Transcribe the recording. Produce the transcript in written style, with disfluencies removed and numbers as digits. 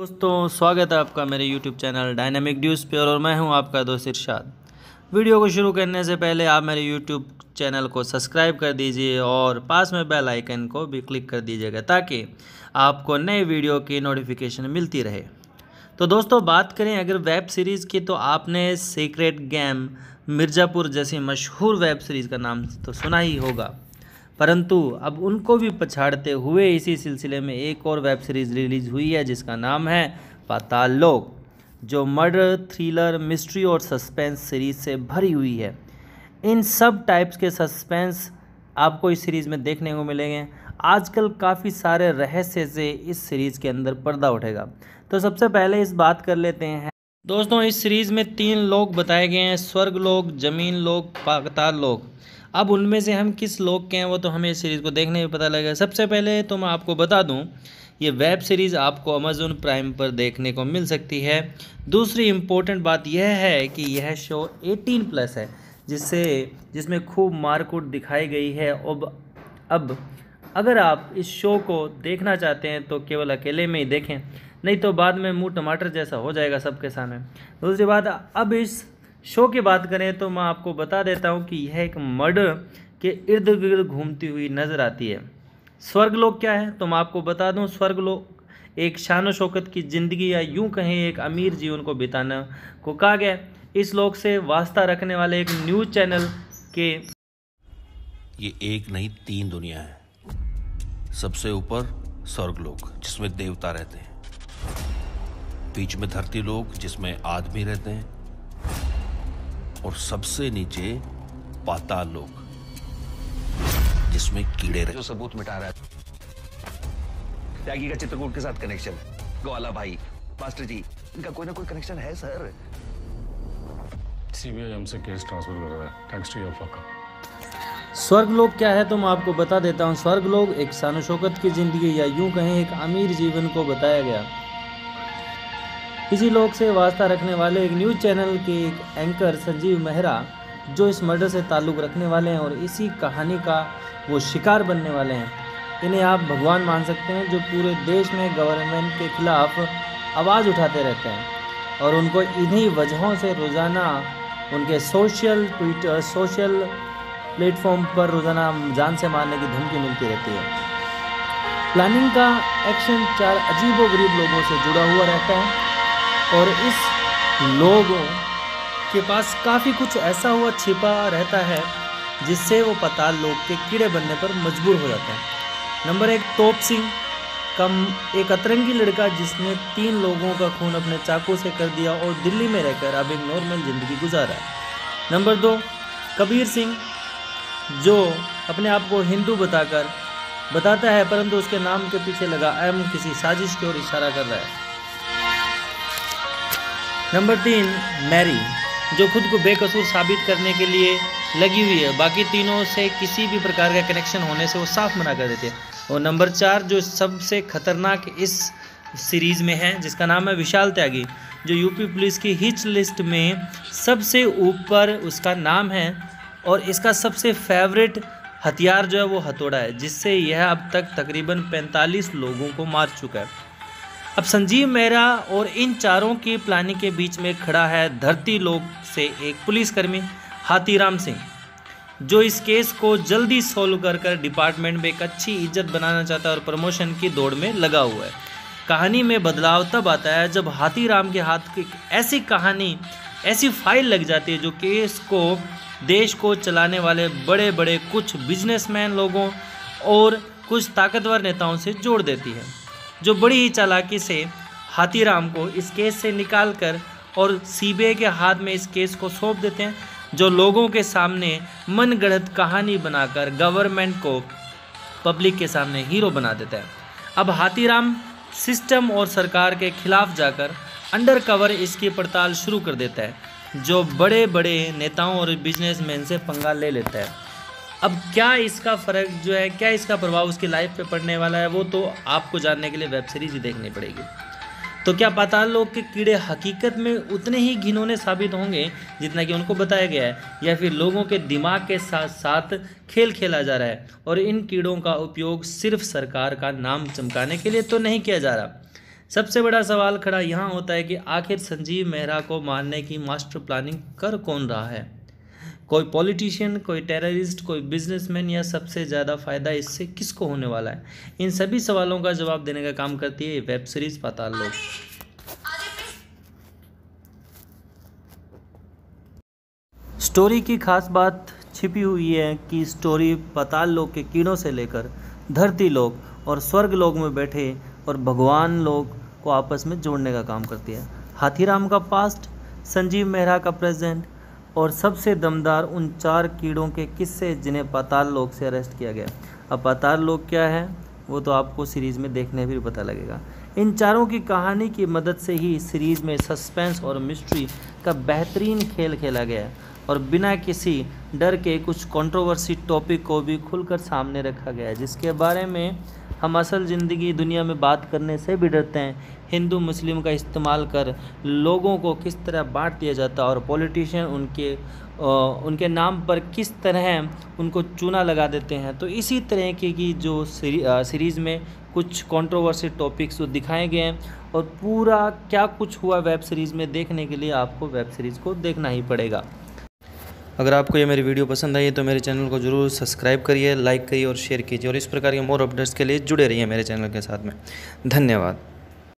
दोस्तों स्वागत है आपका मेरे YouTube चैनल डायनामिक न्यूज़ पे और मैं हूं आपका दोस्त इरशाद। वीडियो को शुरू करने से पहले आप मेरे YouTube चैनल को सब्सक्राइब कर दीजिए और पास में बेल आइकन को भी क्लिक कर दीजिएगा ताकि आपको नए वीडियो की नोटिफिकेशन मिलती रहे। तो दोस्तों बात करें अगर वेब सीरीज़ की तो आपने सीक्रेट गेम मिर्ज़ापुर जैसी मशहूर वेब सीरीज़ का नाम तो सुना ही होगा, परंतु अब उनको भी पछाड़ते हुए इसी सिलसिले में एक और वेब सीरीज़ रिलीज़ हुई है जिसका नाम है पाताल लोक, जो मर्डर, थ्रिलर, मिस्ट्री और सस्पेंस सीरीज़ से भरी हुई है। इन सब टाइप्स के सस्पेंस आपको इस सीरीज़ में देखने को मिलेंगे। आजकल काफ़ी सारे रहस्य से इस सीरीज़ के अंदर पर्दा उठेगा। तो सबसे पहले इस बात कर लेते हैं दोस्तों, इस सीरीज़ में 3 लोक बताए गए हैं, स्वर्ग लोक, जमीन लोक, पाताल लोक। अब उनमें से हम किस लोक के हैं वो तो हमें इस सीरीज़ को देखने में पता लगेगा। सबसे पहले तो मैं आपको बता दूं, ये वेब सीरीज़ आपको अमेज़न प्राइम पर देखने को मिल सकती है। दूसरी इम्पोर्टेंट बात यह है कि यह शो 18+ है, जिसमें खूब मारकूट दिखाई गई है। अब अगर आप इस शो को देखना चाहते हैं तो केवल अकेले में ही देखें, नहीं तो बाद में मुंह टमाटर जैसा हो जाएगा सबके सामने। दूसरी बात, अब इस शो की बात करें तो मैं आपको बता देता हूं कि यह एक मर्डर के इर्द गिर्द घूमती हुई नज़र आती है। स्वर्गलोक क्या है तो मैं आपको बता दूं, स्वर्गलोक एक शान शौकत की ज़िंदगी या यूं कहें एक अमीर जीवन को बिताने को कहा गया। इस लोक से वास्ता रखने वाले एक न्यूज़ चैनल के ये एक नहीं 3 दुनिया है। सबसे ऊपर स्वर्गलोक जिसमें देवता रहते हैं, बीच में धरती लोक जिसमें आदमी रहते हैं और सबसे नीचे पाताल लोक जिसमें कीड़े रहते हैं। जो सबूत मिटा रहा है त्यागी का चित्रकूट के साथ कनेक्शन, ग्वाला भाई, मास्टर जी, इनका कोई ना कोई कनेक्शन है सर। सीबीआई हमसे केस ट्रांसफर कर रहा है थैंक्स टू योर फक। स्वर्गलोक क्या है तो मैं आपको बता देता हूँ। स्वर्गलोक एक शान शौकत की ज़िंदगी या यूं कहें एक अमीर जीवन को बताया गया। इसी लोक से वास्ता रखने वाले एक न्यूज़ चैनल के एक एंकर संजीव मेहरा, जो इस मर्डर से ताल्लुक़ रखने वाले हैं और इसी कहानी का वो शिकार बनने वाले हैं। इन्हें आप भगवान मान सकते हैं, जो पूरे देश में गवर्नमेंट के खिलाफ आवाज़ उठाते रहते हैं और उनको इन्हीं वजहों से रोज़ाना उनके सोशल प्लेटफॉर्म पर रोज़ाना जान से मारने की धमकी मिलती रहती है। प्लानिंग का एक्शन 4 अजीबोगरीब लोगों से जुड़ा हुआ रहता है और इस लोगों के पास काफ़ी कुछ ऐसा हुआ छिपा रहता है जिससे वो पाताल लोक के कीड़े बनने पर मजबूर हो जाते हैं। नंबर 1, तोप सिंह एक अतरंगी लड़का जिसने 3 लोगों का खून अपने चाकू से कर दिया और दिल्ली में रहकर अब एक नॉर्मल ज़िंदगी गुजारा है। नंबर 2, कबीर सिंह, जो अपने आप को हिंदू बताता है परंतु उसके नाम के पीछे लगा एम किसी साजिश की ओर इशारा कर रहा है। नंबर 3, मैरी, जो खुद को बेकसूर साबित करने के लिए लगी हुई है, बाकी तीनों से किसी भी प्रकार का कनेक्शन होने से वो साफ मना कर देते हैं। और नंबर 4, जो सबसे खतरनाक इस सीरीज़ में है, जिसका नाम है विशाल त्यागी, जो यूपी पुलिस की हिट लिस्ट में सबसे ऊपर उसका नाम है और इसका सबसे फेवरेट हथियार जो है वो हथौड़ा है, जिससे यह अब तक तकरीबन 45 लोगों को मार चुका है। अब संजीव मेहरा और इन चारों की प्लानिंग के बीच में खड़ा है धरती लोक से एक पुलिसकर्मी हाथीराम सिंह, जो इस केस को जल्दी सॉल्व कर डिपार्टमेंट में एक अच्छी इज्जत बनाना चाहता है और प्रमोशन की दौड़ में लगा हुआ है। कहानी में बदलाव तब आता है जब हाथीराम के हाथ की ऐसी फाइल लग जाती है जो केस को देश को चलाने वाले बड़े बड़े कुछ बिजनेसमैन लोगों और कुछ ताकतवर नेताओं से जोड़ देती है, जो बड़ी ही चालाकी से हाथीराम को इस केस से निकालकर और सीबीआई के हाथ में इस केस को सौंप देते हैं, जो लोगों के सामने मनगढ़ंत कहानी बनाकर गवर्नमेंट को पब्लिक के सामने हीरो बना देता है। अब हाथीराम सिस्टम और सरकार के खिलाफ जाकर अंडरकवर इसकी पड़ताल शुरू कर देता है, जो बड़े बड़े नेताओं और बिजनेसमैन से पंगा ले लेता है। अब क्या इसका फ़र्क जो है, क्या इसका प्रभाव उसकी लाइफ पे पड़ने वाला है, वो तो आपको जानने के लिए वेब सीरीज़ ही देखनी पड़ेगी। तो क्या पाताल लोक के कीड़े हकीकत में उतने ही घिनौने साबित होंगे जितना कि उनको बताया गया है, या फिर लोगों के दिमाग के साथ साथ खेल खेला जा रहा है और इन कीड़ों का उपयोग सिर्फ सरकार का नाम चमकाने के लिए तो नहीं किया जा रहा। सबसे बड़ा सवाल खड़ा यहाँ होता है कि आखिर संजीव मेहरा को मारने की मास्टर प्लानिंग कर कौन रहा है? कोई पॉलिटिशियन, कोई टेररिस्ट, कोई बिजनेसमैन, या सबसे ज़्यादा फ़ायदा इससे किसको होने वाला है? इन सभी सवालों का जवाब देने का काम करती है ये वेब सीरीज़ पाताल लोक। स्टोरी की खास बात छिपी हुई है कि स्टोरी पाताल लोक के कीड़ों से लेकर धरती लोक और स्वर्ग लोक में बैठे और भगवान लोक को आपस में जोड़ने का काम करती है। हाथीराम का पास्ट, संजीव मेहरा का प्रेजेंट और सबसे दमदार उन 4 कीड़ों के किस्से जिन्हें पाताल लोक से अरेस्ट किया गया। अब पाताल लोक क्या है वो तो आपको सीरीज़ में देखने भी पता लगेगा। इन चारों की कहानी की मदद से ही सीरीज़ में सस्पेंस और मिस्ट्री का बेहतरीन खेल खेला गया है और बिना किसी डर के कुछ कंट्रोवर्सी टॉपिक को भी खुलकर सामने रखा गया है, जिसके बारे में हम असल ज़िंदगी दुनिया में बात करने से भी डरते हैं। हिंदू मुस्लिम का इस्तेमाल कर लोगों को किस तरह बांट दिया जाता है और पॉलिटिशियन उनके नाम पर किस तरह उनको चूना लगा देते हैं। तो इसी तरह की जो सीरीज़ में कुछ कंट्रोवर्सी टॉपिक्स जो दिखाए गए हैं और पूरा क्या कुछ हुआ वेब सीरीज़ में देखने के लिए आपको वेब सीरीज़ को देखना ही पड़ेगा। अगर आपको ये मेरी वीडियो पसंद आई है तो मेरे चैनल को ज़रूर सब्सक्राइब करिए, लाइक करिए और शेयर कीजिए और इस प्रकार के मोर अपडेट्स के लिए जुड़े रहिए मेरे चैनल के साथ में। धन्यवाद।